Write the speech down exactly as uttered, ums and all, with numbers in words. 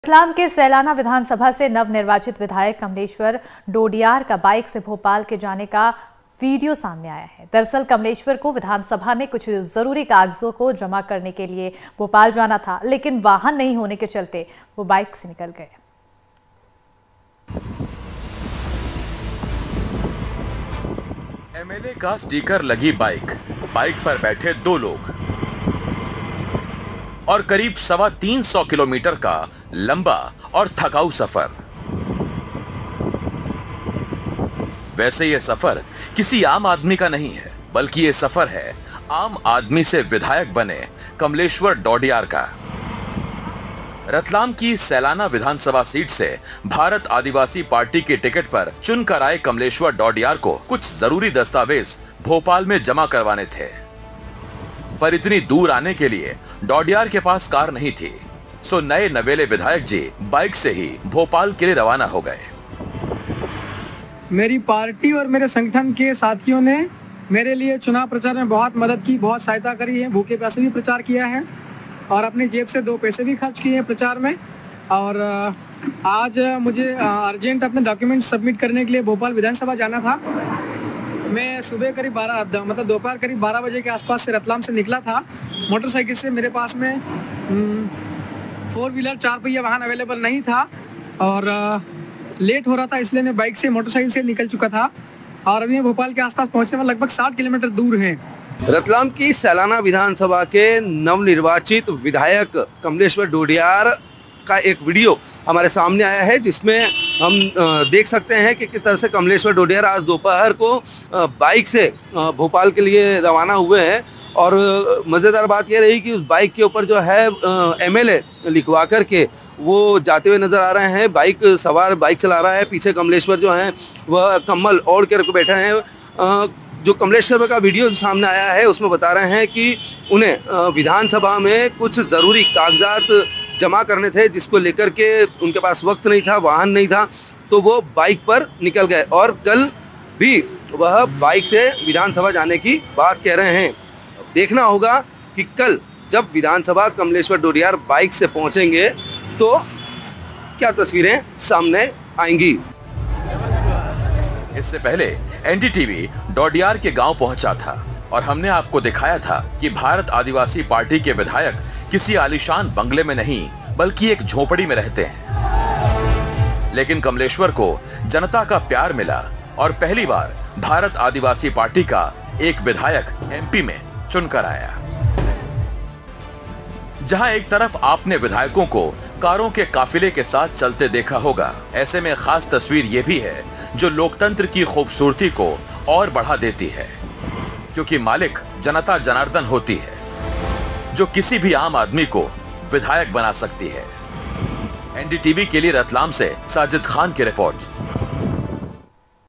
रतलाम के सैलाना विधानसभा से नवनिर्वाचित विधायक कमलेश्वर डोडियार का बाइक से भोपाल के जाने का वीडियो सामने आया है। दरअसल कमलेश्वर को विधानसभा में कुछ जरूरी कागजों को जमा करने के लिए भोपाल जाना था, लेकिन वाहन नहीं होने के चलते वो बाइक से निकल गए। एमएलए का स्टिकर लगी बाइक, बाइक पर बैठे दो लोग और करीब सवा तीन सौ किलोमीटर का लंबा और थकाऊ सफर। वैसे ये सफर किसी आम आदमी का नहीं है, बल्कि ये सफर है आम आदमी से विधायक बने कमलेश्वर डोडियार का। रतलाम की सैलाना विधानसभा सीट से भारत आदिवासी पार्टी के टिकट पर चुनकर आए कमलेश्वर डोडियार को कुछ जरूरी दस्तावेज भोपाल में जमा करवाने थे, पर इतनी दूर आने के लिए डोडियार के पास कार नहीं थी, सो नए नवेले विधायक जी बाइक से ही भोपाल के लिए रवाना हो गए। मेरी पार्टी और मेरे संगठन के साथियों ने मेरे लिए चुनाव प्रचार में बहुत मदद की, बहुत सहायता करी है। भूखे प्यासे भी प्रचार किया है और अपनी जेब से दो पैसे भी खर्च किए हैं प्रचार में। और आज मुझे अर्जेंट अपने डॉक्यूमेंट सबमिट करने के लिए भोपाल विधानसभा जाना था। मैं सुबह करीब बारह मतलब दोपहर करीब बारह बजे के आसपास से रतलाम से निकला था मोटरसाइकिल से। मेरे पास में फोर व्हीलर चार पहिया वाहन अवेलेबल नहीं था और लेट हो रहा था, इसलिए मैं बाइक से मोटरसाइकिल से निकल चुका था और अभी भोपाल के आसपास पहुंचने में लगभग साठ किलोमीटर दूर है। रतलाम की सैलाना विधानसभा के नवनिर्वाचित विधायक कमलेश्वर डोडियार का एक वीडियो हमारे सामने आया है, जिसमें हम देख सकते हैं कि किस तरह से कमलेश्वर डोडियार आज दोपहर को बाइक से भोपाल के लिए रवाना हुए हैं। और मज़ेदार बात यह रही कि उस बाइक के ऊपर जो है एमएलए लिखवा कर के वो जाते हुए नज़र आ रहे हैं। बाइक सवार बाइक चला रहा है, पीछे कमलेश्वर जो हैं वह कम्बल ओढ़ कर बैठे हैं। जो कमलेश्वर का वीडियो सामने आया है उसमें बता रहे हैं कि उन्हें विधानसभा में कुछ ज़रूरी कागजात जमा करने थे, जिसको लेकर के उनके पास वक्त नहीं था, वाहन नहीं था, तो वो बाइक पर निकल गए और कल भी वह बाइक से विधानसभा जाने की बात कह रहे हैं। देखना होगा कि कल जब विधानसभा कमलेश्वर डोडियार बाइक से पहुंचेंगे तो क्या तस्वीरें सामने आएंगी। इससे पहले एनडीटीवी डोडियार के गांव पहुंचा था और हमने आपको दिखाया था कि भारत आदिवासी पार्टी के विधायक किसी आलीशान बंगले में नहीं, बल्कि एक झोपड़ी में रहते हैं। लेकिन कमलेश्वर को जनता का प्यार मिला और पहली बार भारत आदिवासी पार्टी का एक विधायक एमपी में चुनकर आया। जहां एक तरफ आपने विधायकों को कारों के काफिले के साथ चलते देखा होगा, ऐसे में खास तस्वीर यह भी है जो लोकतंत्र की खूबसूरती को और बढ़ा देती है, क्योंकि मालिक जनता जनार्दन होती है जो किसी भी आम आदमी को विधायक बना सकती है। एनडीटीवी के लिए रतलाम से साजिद खान की रिपोर्ट।